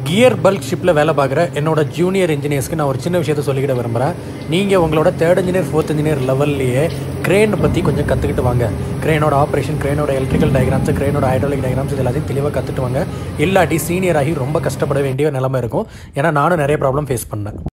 Gear bulk ஷிப்பில் வேலை பார்க்குற என்னோட ஜூனியர் இன்ஜினியர்ஸ்க்கு நான் ஒரு சின்ன விஷயத்தை சொல்லிக்கிட விரும்புகிறேன். நீங்கள் உங்களோட 3rd engineer 4th engineer லெவல்லையே crane பற்றி கொஞ்சம் கற்றுக்கிட்டு வாங்க. க்ரேனோட ஆப்ரேஷன், க்ரேனோட எலக்ட்ரிக்கல் டயக்ராம்ஸ், க்ரேனோட ஹைட்ராலிக் டயக்ராம்ஸ் இது எல்லாத்தையும் தெளிவாக கற்றுட்டு வாங்க. இல்லாட்டி சீனியர் ஆகி ரொம்ப கஷ்டப்பட வேண்டிய நிலைமை இருக்கும். ஏன்னா நானும் நிறைய ப்ராப்ளம் ஃபேஸ் பண்ணேன்.